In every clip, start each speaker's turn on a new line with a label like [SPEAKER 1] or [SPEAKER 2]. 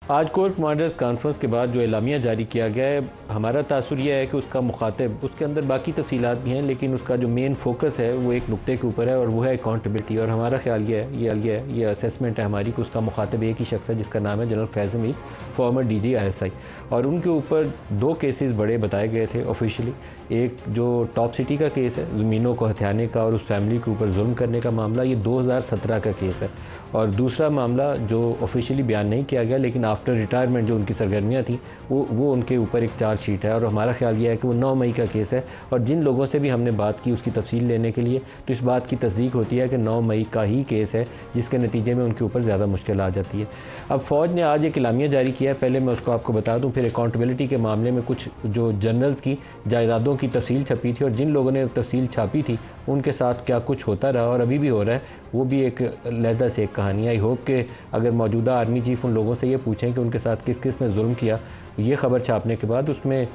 [SPEAKER 1] आज core commanders conference के बाद जो एलामिया जारी किया गया है, हमारा तासुर यह है कि उसका मुखातिब, उसके अंदर बाकी तफसीलात भी हैं, लेकिन उसका जो मेन फोकस है वो एक नुक्ते के ऊपर है और वो है अकाउंटेबिलिटी। और हमारा ख्याल ये असेसमेंट है हमारी कि उसका मुखातिब एक ही शख्स है जिसका नाम है general Faiz Hameed, former DG ISI। और उनके ऊपर 2 केसेस बड़े बताए गए थे ऑफिशियली। एक जो टॉप सिटी का केस है, ज़मीनों को हथियाने का और उस फैमिली के ऊपर जुल्म करने का मामला, ये 2017 का केस है। और दूसरा मामला जो ऑफिशियली बयान नहीं किया गया लेकिन आफ्टर रिटायरमेंट जो उनकी सरगर्मियाँ थी वो उनके ऊपर एक चार्जशीट है। और हमारा ख्याल ये है कि वो 9 मई का केस है। और जिन लोगों से भी हमने बात की उसकी तफसील लेने के लिए, तो इस बात की तस्दीक होती है कि 9 मई का ही केस है, जिसके नतीजे में उनके ऊपर ज़्यादा मुश्किल आ जाती है। अब फ़ौज ने आज एक इलामिया जारी किया है, पहले मैं उसको आपको बता दूँ। फिर अकाउंटेबिलिटी के मामले में कुछ जो जनरल्स की जायदादों की तफसील छपी थी और जिन लोगों ने तफसील छापी थी उनके साथ क्या कुछ होता रहा और अभी भी हो रहा है, वो भी एक लहदा से एक कहानी। आई होप कि अगर मौजूदा आर्मी चीफ उन लोगों से ये पूछें कि उनके साथ किस किस ने जुल्म किया, ये ख़बर छापने के बाद उसमें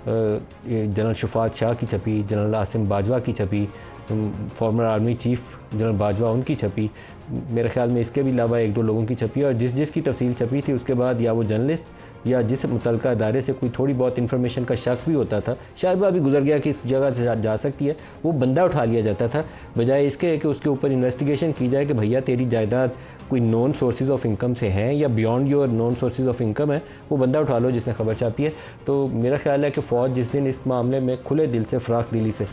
[SPEAKER 1] जनरल शफात शाह की छपी, जनरल आसिम बाजवा की छपी, former army chief general Bajwa उनकी छपी, मेरे ख्याल में इसके भी अलावा 1-2 लोगों की छपी। और जिस की तफसील छपी थी उसके बाद या वो जर्नलिस्ट या जिस मुतलका अदारे से कोई थोड़ी बहुत इन्फॉर्मेशन का शक भी होता था, शायद वह भी गुजर गया कि इस जगह से जा सकती है, वो बंदा उठा लिया जाता था, बजाय इसके कि उसके ऊपर इन्वेस्टिगेशन की जाए कि भैया तेरी जायदाद कोई नॉन सोर्सेज ऑफ इनकम से हैं या beyond your known sources of income है, वो बंदा उठा लो जिसने खबर छापी है। तो मेरा ख्याल है कि फ़ौज जिस दिन इस मामले में खुले दिल से, फ़राख दिली से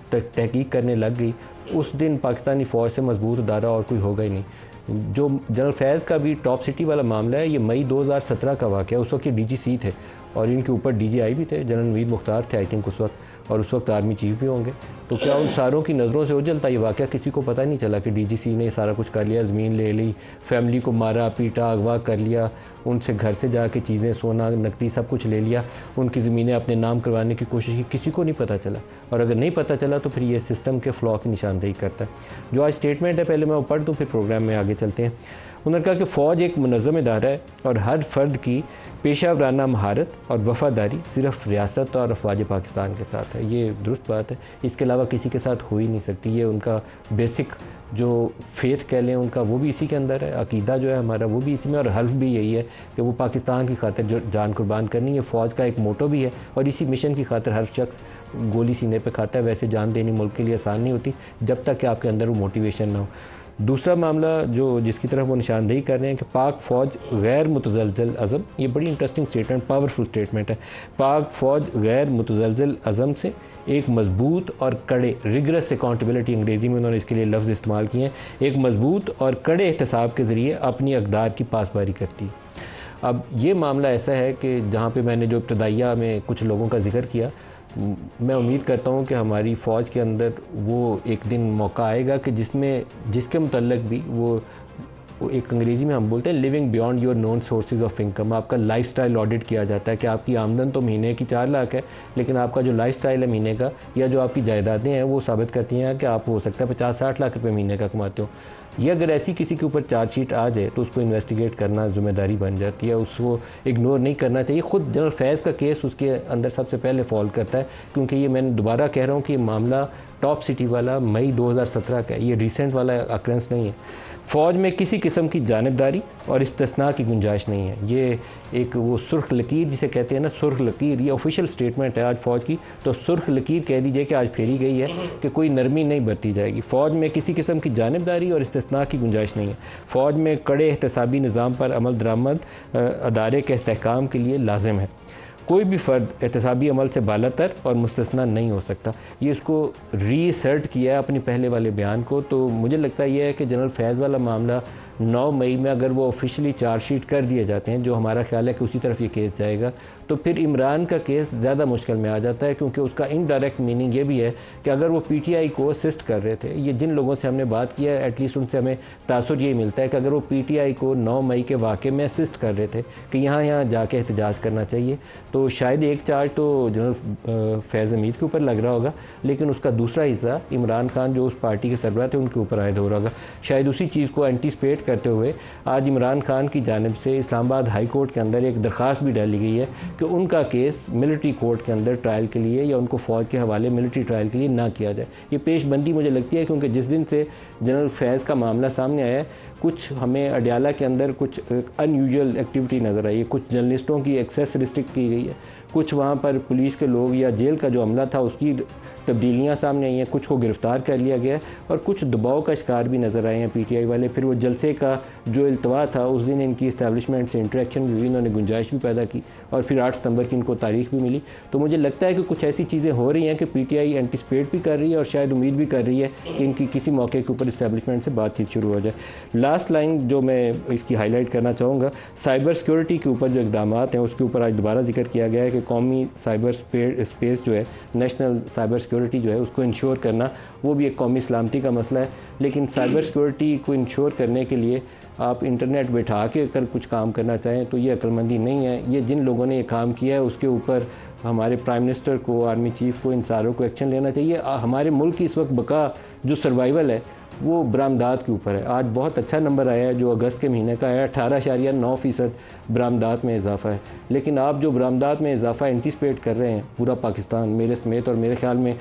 [SPEAKER 1] तहकीक करने लग गई, उस दिन पाकिस्तानी फ़ौज से मजबूत अदारा और कोई होगा ही नहीं। जो जनरल फैज़ का भी टॉप सिटी वाला मामला है, ये मई 2017 का वाक़या है। उस वक्त ये DGC थे और इनके ऊपर DGI भी थे, जनरल नवीद मुख्तार थे आई थिंक उस वक्त, और उस वक्त आर्मी चीफ भी होंगे। तो क्या उन सारों की नज़रों से उजलता ये वाक़या किसी को पता नहीं चला कि DGC ने सारा कुछ कर लिया, ज़मीन ले ली, फैमिली को मारा पीटा, अगवा कर लिया, उनसे घर से जाके चीज़ें, सोना, नकदी सब कुछ ले लिया, उनकी ज़मीनें अपने नाम करवाने की कोशिश की, किसी को नहीं पता चला। और अगर नहीं पता चला तो फिर ये सिस्टम के फ्लॉ की निशानदेही करता है। जो आज स्टेटमेंट है पहले मैं वो पढ़ दूँ, फिर प्रोग्राम में आगे चलते हैं। उन्होंने कहा कि फ़ौज एक मुनज़्ज़म इदारा है और हर फ़र्द की पेशा वराना महारत और वफ़ादारी सिर्फ़ रियासत और अफवाज पाकिस्तान के साथ है। ये दुरुस्त बात है, इसके अलावा किसी के साथ हो ही नहीं सकती। ये उनका बेसिक जो फेथ कह लें उनका, वो भी इसी के अंदर है, अकीदा जो है हमारा वो भी इसी में, और हल्फ भी यही है कि वो पाकिस्तान की खातिर जो जान कुर्बान करनी है। फ़ौज का एक मोटो भी है और इसी मिशन की खातिर हर शख्स गोली सीने पे खाता है। वैसे जान देनी मुल्क के लिए आसान नहीं होती जब तक कि आपके अंदर वो मोटिवेशन ना हो। दूसरा मामला जो जिसकी तरफ वो निशानदेही कर रहे हैं कि पाक फ़ौज गैर मुतज़लज़ल अज़म, ये बड़ी इंटरेस्टिंग स्टेटमेंट, पावरफुल स्टेटमेंट है। पाक फ़ौज गैर मुतज़लज़ल अज़म से एक मजबूत और कड़े, रिगरस अकाउंटेबिलिटी अंग्रेज़ी में उन्होंने इसके लिए लफ्ज़ इस्तेमाल किए हैं, एक मजबूत और कड़े एहतसाब के ज़रिए अपनी अक़दार की पासबारी करती है। अब ये मामला ऐसा है कि जहाँ पे मैंने जो इब्तदाइया में कुछ लोगों का जिक्र किया, मैं उम्मीद करता हूँ कि हमारी फ़ौज के अंदर वो एक दिन मौका आएगा कि जिसके मुतल्लिक़ भी वो एक अंग्रेज़ी में हम बोलते हैं living beyond your known sources of income. आपका लाइफस्टाइल ऑडिट किया जाता है कि आपकी आमदन तो महीने की 4 लाख है, लेकिन आपका जो लाइफस्टाइल है महीने का, या जो आपकी जायदादें हैं वो साबित करती हैं कि आप हो सकता है 50-60 लाख रुपये महीने का कमाते हो। ये अगर ऐसी किसी के ऊपर चार्जशीट आ जाए तो उसको इन्वेस्टिगेट करना ज़िम्मेदारी बन जाती है, उसको इग्नोर नहीं करना चाहिए। ख़ुद जनरल फैज़ का केस उसके अंदर सबसे पहले फॉल करता है, क्योंकि ये मैंने दोबारा कह रहा हूँ कि ये मामला टॉप सिटी वाला मई 2017 का है, ये रिसेंट वाला अक्रेंस नहीं है। फ़ौज में किसी किस्म की जानिबदारी और इस्तिस्ना की गुंजाइश नहीं है। ये एक वो सुर्ख लकीर जिसे कहते हैं ना, सुर्ख लकीर, ये ऑफिशियल स्टेटमेंट है आज फ़ौज की, तो सुर्ख लकीर कह दीजिए कि आज फेरी गई है कि कोई नरमी नहीं बरती जाएगी। फ़ौज में किसी किस्म की जानिबदारी और इस्तिस्ना की गुंजाइश नहीं है। फ़ौज में कड़े एहतसाबी निज़ाम पर अमल दरामद अदारे के इस्तेहकाम के लिए लाजिम है। कोई भी फ़र्द एहतसाबी अमल से बालातर और मुस्तस्ना नहीं हो सकता। ये इसको रीअसर्ट किया है अपनी पहले वाले बयान को। तो मुझे लगता है ये है कि जनरल फैज़ वाला मामला 9 मई में अगर वो ऑफिशियली चार्जशीट कर दिए जाते हैं, जो हमारा ख्याल है कि उसी तरफ ये केस जाएगा, तो फिर इमरान का केस ज़्यादा मुश्किल में आ जाता है, क्योंकि उसका इनडायरेक्ट मीनिंग ये भी है कि अगर वो PTI को असिस्ट कर रहे थे, ये जिन लोगों से हमने बात किया है एटलीस्ट उनसे हमें तासुर यही मिलता है कि अगर वो PTI को 9 मई के वाक़े में असिस्ट कर रहे थे कि यहाँ जाके एहतजाज करना चाहिए, तो शायद एक चार्ज तो जनरल फैज़ हमीद के ऊपर लग रहा होगा, लेकिन उसका दूसरा हिस्सा इमरान खान जो उस पार्टी के सरबराह थे उनके ऊपर आयद हो रहा होगा। शायद उसी चीज़ को एंटीसिपेट करते हुए आज इमरान खान की जानिब से इस्लामाबाद हाई कोर्ट के अंदर एक दरख्वास्त भी डाली गई है कि उनका केस मिलिट्री कोर्ट के अंदर ट्रायल के लिए या उनको फ़ौज के हवाले मिलिट्री ट्रायल के लिए ना किया जाए। ये पेशबंदी मुझे लगती है, क्योंकि जिस दिन से जनरल फैज़ का मामला सामने आया है कुछ हमें अडयाला के अंदर कुछ अनयूजुअल एक्टिविटी नज़र आई है, कुछ जर्नलिस्टों की एक्सेस रिस्ट्रिक्ट की गई है, कुछ वहाँ पर पुलिस के लोग या जेल का जो अमला था उसकी तब्दीलियाँ सामने आई हैं, कुछ को गिरफ़्तार कर लिया गया और कुछ दबाव का शिकार भी नज़र आए हैं पीटीआई वाले। फिर वो जलसे का जो इल्तवा था उस दिन इनकी इस्टेब्लिशमेंट से इंटरेक्शन भी हुई, इन्होंने गुंजाइश भी पैदा की और फिर 8 सितंबर की इनको तारीख भी मिली। तो मुझे लगता है कि कुछ ऐसी चीज़ें हो रही हैं कि पीटीआई एंटिसिपेट भी कर रही है और शायद उम्मीद भी कर रही है कि इनकी किसी मौके के ऊपर इस्टेब्लिशमेंट से बातचीत शुरू हो जाए। लास्ट लाइन जो मैं इसकी हाईलाइट करना चाहूँगा, साइबर सिक्योरिटी के ऊपर जो इकदाम हैं उसके ऊपर आज दोबारा जिक्र किया गया है कि कौमी साइबर स्पेस जो है, नेशनल साइबर सिक्योरिटी जो है उसको इंश्योर करना वो भी एक कौमी सलामती का मसला है। लेकिन साइबर सिक्योरिटी को इंश्योर करने के लिए आप इंटरनेट बैठा के अगर कुछ काम करना चाहें तो ये अक्लमंदी नहीं है। ये जिन लोगों ने ये काम किया है उसके ऊपर हमारे प्राइम मिनिस्टर को, आर्मी चीफ को, इन सारों को एक्शन लेना चाहिए। हमारे मुल्क की इस वक्त बका जो सर्वाइवल है वो बरामदात के ऊपर है। आज बहुत अच्छा नंबर आया है जो अगस्त के महीने का है, 18.9% बरामदात में इजाफा है। लेकिन आप जो बरामदात में इजाफा एंटिसिपेट कर रहे हैं पूरा पाकिस्तान मेरे समेत, और मेरे ख्याल में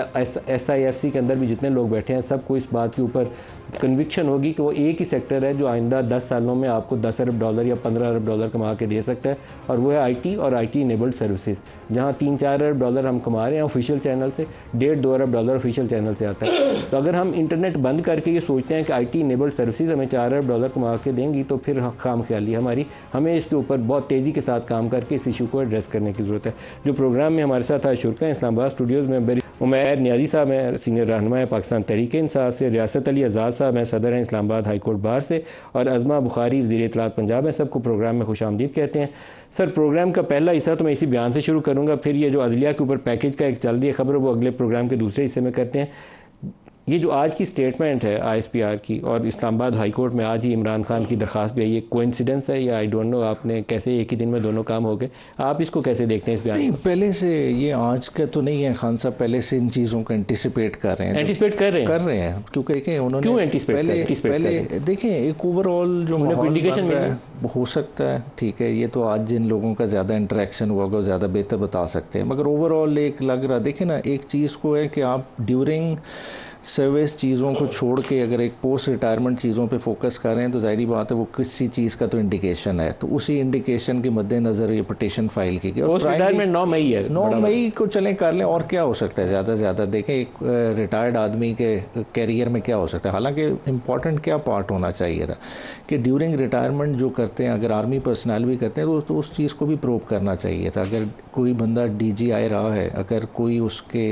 [SPEAKER 1] SIFC के अंदर भी जितने लोग बैठे हैं सबको इस बात के ऊपर कन्विक्शन होगी कि वो एक ही सेक्टर है जो आइंदा 10 सालों में आपको $10 अरब या $15 अरब कमा के दे सकता है, और वो है IT और IT इनेबल्ड सर्विसेज, जहाँ $3-4 अरब हम कमा रहे हैं ऑफिशियल चैनल से, $1.5-2 अरब ऑफिशियल चैनल से आता है। तो अगर हम इंटरनेट बंद करके ये सोचते हैं कि IT इनेबल्ड सर्विसेज हमें $4 अरब कमा के देंगी तो फिर खाम ख्याली हमें इसके ऊपर बहुत तेज़ी के साथ काम करके इस इशू को एड्रेस करने की ज़रूरत है। जो प्रोग्राम में हमारे साथ आज शुरका इस्लामाबाद स्टूडियोज़ में उमैर नियाज़ी साहब हैं, सीनियर रहनुमा है पाकिस्तान तहरीक-ए-इंसाफ से, रियासत अली आज़ाद साहब हैं, सदर हैं इस्लामाबाद हाई कोर्ट बार से, और अज़मा बुखारी वज़ीर इत्तलात पंजाब हैं। सबको प्रोग्राम में खुशामदीद कहते हैं। सर, प्रोग्राम का पहला हिस्सा तो मैं इसी बयान से शुरू करूँगा, फिर ये जो अदलिया के ऊपर पैकेज का एक चल रही है खबर वो अगले प्रोग्राम के दूसरे हिस्से में करते हैं। ये जो आज की स्टेटमेंट है ISPR की, और इस्लामाबाद हाई कोर्ट में आज ही इमरान खान की दरख्वास्त भी आई, ये कोइंसिडेंस है या आई डोंट नो, आपने कैसे एक ही दिन में दोनों काम हो गए, आप इसको कैसे देखते हैं इस बयान?
[SPEAKER 2] पहले से ये आज का तो नहीं है खान साहब, पहले से इन चीज़ों को एंटिसिपेट कर रहे हैं, क्योंकि देखें उन्होंने
[SPEAKER 1] क्यों एंटिसिपेट
[SPEAKER 2] पहले देखें एक ओवरऑल जो इंडिकेशन हो सकता है, ठीक है, ये तो आज जिन लोगों का ज़्यादा इंटरेक्शन हुआ होगा ज़्यादा बेहतर बता सकते हैं, मगर ओवरऑल एक लग रहा, देखें ना, एक चीज़ को है कि आप ड्यूरिंग सर्विस चीज़ों को छोड़ के अगर एक पोस्ट रिटायरमेंट चीज़ों पे फोकस कर रहे हैं तो जाहिर बात है वो किसी चीज़ का तो इंडिकेशन है, तो उसी इंडिकेशन के मद्देनज़र ये पिटीशन फाइल की गई।
[SPEAKER 1] पोस्ट रिटायरमेंट 9 मई है,
[SPEAKER 2] 9 मई को चलें कर लें, और क्या हो सकता है ज़्यादा से ज़्यादा। देखें एक रिटायर्ड आदमी के कैरियर में क्या हो सकता है, हालांकि इम्पॉर्टेंट क्या पार्ट होना चाहिए था कि ड्यूरिंग रिटायरमेंट जो करते हैं, अगर आर्मी पर्सनल भी करते हैं तो उस चीज़ को भी प्रूव करना चाहिए था। अगर कोई बंदा DGI रहा है, अगर कोई उसके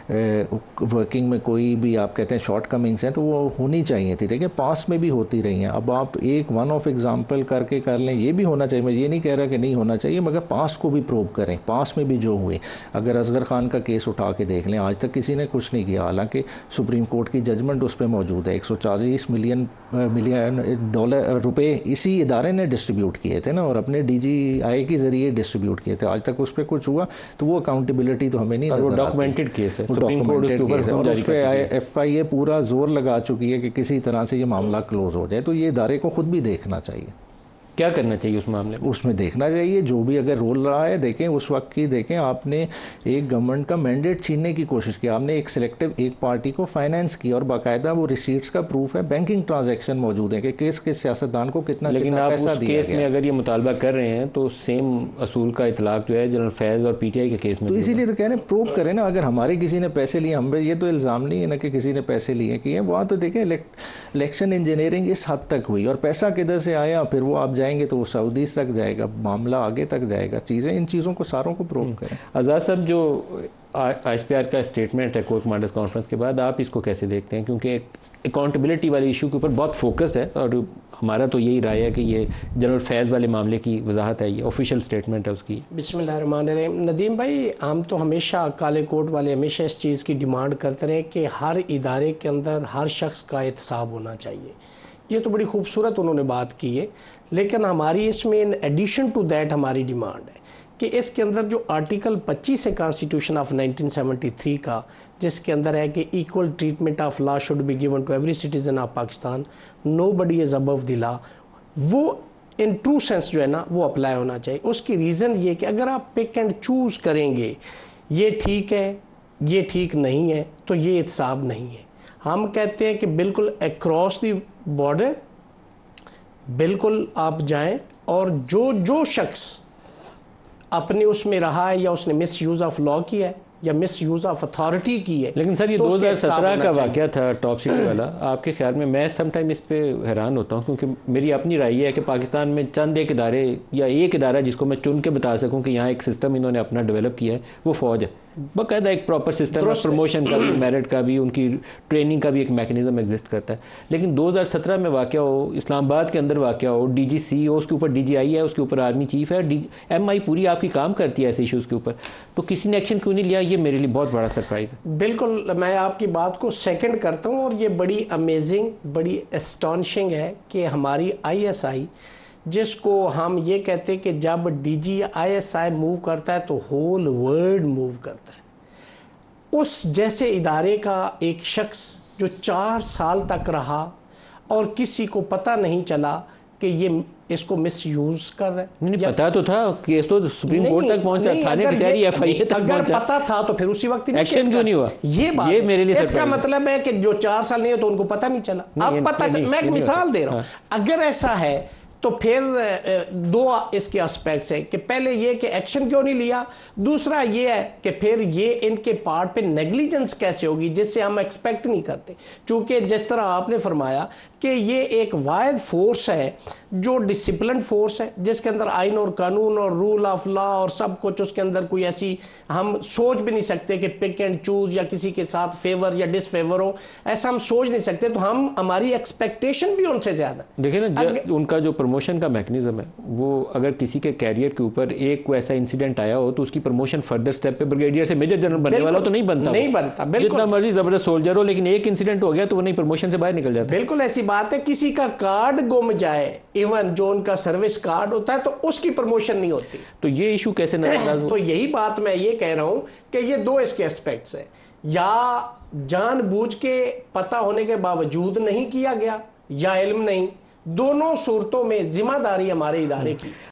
[SPEAKER 2] वर्किंग में कोई भी आप कहते हैं शॉर्ट कमिंग्स हैं तो वो होनी चाहिए थी। देखिए पास में भी होती रही हैं, अब आप एक वन ऑफ एग्जांपल करके कर लें, ये भी होना चाहिए, मैं ये नहीं कह रहा कि नहीं होना चाहिए, मगर पास को भी प्रूव करें, पास में भी जो हुए। अगर असगर खान का केस उठा के देख लें, आज तक किसी ने कुछ नहीं किया, हालांकि सुप्रीम कोर्ट की जजमेंट उस पर मौजूद है। 140 मिलियन रुपए इसी इदारे ने डिस्ट्रीब्यूट किए थे ना, और अपने DGI के ज़रिए डिस्ट्रीब्यूट किए थे, आज तक उस पर कुछ हुआ तो वो अकाउंटेबिलिटी तो हमें नहीं नजर आती।
[SPEAKER 1] डॉक्यूमेंटेड केस है, सुप्रीम कोर्ट उसके ऊपर
[SPEAKER 2] और उस पर FIA पूरा जोर लगा चुकी है कि किसी तरह से ये मामला क्लोज हो जाए, तो ये इदारे को खुद भी देखना चाहिए।
[SPEAKER 1] क्या करना चाहिए उस मामले में?
[SPEAKER 2] उसमें देखना चाहिए जो भी अगर रोल रहा है, देखें उस वक्त की, देखें आपने एक गवर्नमेंट का मैंडेट छीनने की कोशिश की, आपने एक सिलेक्टिव एक पार्टी को फाइनेंस की, और बाकायदा वो रिसीट्स का प्रूफ है, बैंकिंग ट्रांजैक्शन मौजूद है कि किस सियासतदान को कितना पैसा दिया गया।
[SPEAKER 1] लेकिन आप उस केस में अगर ये मुतालबा कर रहे हैं तो सेम असूल का इतलाक जो है जनरल फैज़ और PTI के केस में,
[SPEAKER 2] तो इसीलिए तो कह रहे हैं प्रूव करें ना। अगर हमारे किसी ने पैसे लिए, हम ये तो इल्ज़ाम नहीं है ना कि किसी ने पैसे लिए किए, वहाँ तो देखें इलेक्शन इंजीनियरिंग इस हद तक हुई, और पैसा किधर से आया, फिर वो आप जाएंगे तो वो सऊदी तक जाएगा, मामला आगे तक जाएगा, चीज़ें इन चीज़ों को सारों को प्रूव करें।
[SPEAKER 1] आज़ाद साहब, जो ISPR का स्टेटमेंट है कोर्ट कमांडर्स कॉन्फ्रेंस के बाद, आप इसको कैसे देखते हैं? क्योंकि अकाउंटेबिलिटी वाले इशू के ऊपर बहुत फोकस है, और हमारा तो यही राय है कि ये जनरल फैज़ वाले मामले की वजाहत है, ये ऑफिशियल स्टेटमेंट है उसकी।
[SPEAKER 3] बिस्मिल्लाहिर्रहमानिर्रहीम। नदीम भाई, हम तो हमेशा काले कोर्ट वाले हमेशा इस चीज़ की डिमांड करते रहे कि हर इदारे के अंदर हर शख्स का एहतसाब होना चाहिए। ये तो बड़ी खूबसूरत उन्होंने बात की है, लेकिन हमारी इसमें इन एडिशन टू दैट हमारी डिमांड है कि इसके अंदर जो आर्टिकल 25 है कॉन्स्टिट्यूशन ऑफ 1973 का, जिसके अंदर है कि equal treatment of law should be given to every citizen of Pakistan, nobody is above the law, वो इन ट्रू सेंस जो है ना वो अप्लाई होना चाहिए। उसकी रीज़न ये कि अगर आप पिक एंड चूज़ करेंगे, ये ठीक है ये ठीक नहीं है, तो ये एहतसाब नहीं है। हम कहते हैं कि बिल्कुल अक्रॉस द बॉर्डर बिल्कुल आप जाएं, और जो जो शख्स अपने उसमें रहा है या उसने मिस यूज़ ऑफ लॉ किया है या मिस यूज़ ऑफ अथॉरिटी की है।
[SPEAKER 1] लेकिन सर ये
[SPEAKER 3] तो
[SPEAKER 1] 2017 का वाक़या था टॉप सिटी वाला, आपके ख्याल में, मैं समटाइम इस पे हैरान होता हूँ क्योंकि मेरी अपनी राय है कि पाकिस्तान में चंद एक इदारे या एक इदारा जिसको मैं चुन के बता सकूँ कि यहाँ एक सिस्टम इन्होंने अपना डेवलप किया है, वो फ़ौज है। बाकायदा एक प्रॉपर सिस्टम है, प्रमोशन का भी, मेरिट का भी, उनकी ट्रेनिंग का भी एक मैकेनिज्म एग्जिस्ट करता है। लेकिन 2017 में वाक़या हो, इस्लामाबाद के अंदर वाक़या हो, DGC हो, उसके ऊपर DGI है, उसके ऊपर आर्मी चीफ है, MI पूरी आपकी काम करती है ऐसे इशूज़ के ऊपर, तो किसी ने एक्शन क्यों नहीं लिया? ये मेरे लिए बहुत बड़ा सरप्राइज़ है।
[SPEAKER 3] बिल्कुल, मैं आपकी बात को सेकंड करता हूँ, और ये बड़ी अमेजिंग, बड़ी एस्टॉनिशिंग है कि हमारी ISI, जिसको हम ये कहते हैं कि जब DGISI मूव करता है तो होल वर्ल्ड मूव करता है, उस जैसे इदारे का एक शख्स जो 4 साल तक रहा और किसी को पता नहीं चला कि ये इसको मिस यूज कर रहा है।
[SPEAKER 1] नहीं, पता तो था, केस तो सुप्रीम कोर्ट तक पहुंचा, थाने कचहरी FIA तक पहुंचा।
[SPEAKER 3] अगर पता था तो फिर उसी वक्त
[SPEAKER 1] एक्शन क्यों नहीं हुआ?
[SPEAKER 3] ये बात
[SPEAKER 1] ये मेरे लिए
[SPEAKER 3] इसका मतलब है कि जो 4 साल नहीं हो तो उनको पता नहीं चला। अब पता चला। मैं एक मिसाल दे रहा हूँ, अगर ऐसा है तो फिर 2 इसके एस्पेक्ट्स हैं कि पहले ये कि एक्शन क्यों नहीं लिया, दूसरा ये है कि फिर ये इनके पार्ट पे नेग्लिजेंस कैसे होगी जिससे हम एक्सपेक्ट नहीं करते। क्योंकि जिस तरह आपने फरमाया कि ये एक वाहिद फोर्स है जो डिसिप्लिन फोर्स है, जिसके अंदर आइन और कानून और रूल ऑफ लॉ और सब कुछ, उसके अंदर कोई ऐसी हम सोच भी नहीं सकते कि पिक एंड चूज या किसी के साथ फेवर या डिसफेवर हो, ऐसा हम सोच नहीं सकते। तो हम, हमारी एक्सपेक्टेशन भी उनसे ज़्यादा।
[SPEAKER 1] देखिए ना, उनका जो प्रमोशन का मैकेनिज्म है, वो अगर किसी के कैरियर के ऊपर एक कोई ऐसा इंसिडेंट आया हो तो उसकी प्रमोशन फर्दर स्टेप पे ब्रिगेडियर से मेजर जनरल बनने वाला हो तो नहीं बनता, जितना मर्जी जबरदस्त सोल्जर हो, लेकिन एक इंसिडेंट हो गया तो वो नहीं प्रमोशन से बाहर निकल जाता।
[SPEAKER 3] बिल्कुल ऐसी बात है, किसी का कार्ड गुम जाए, इवन जो उनका सर्विस कार्ड होता है, तो उसकी प्रमोशन नहीं होती।
[SPEAKER 1] तो ये इशू कैसे नजरअंदाज हो?
[SPEAKER 3] तो यही बात मैं ये कह रहा हूं कि ये 2 इसके एस्पेक्ट्स हैं, या जानबूझ के पता होने के बावजूद नहीं किया गया या इल्म नहीं, दोनों सूरतों में जिम्मेदारी हमारे इदारे की।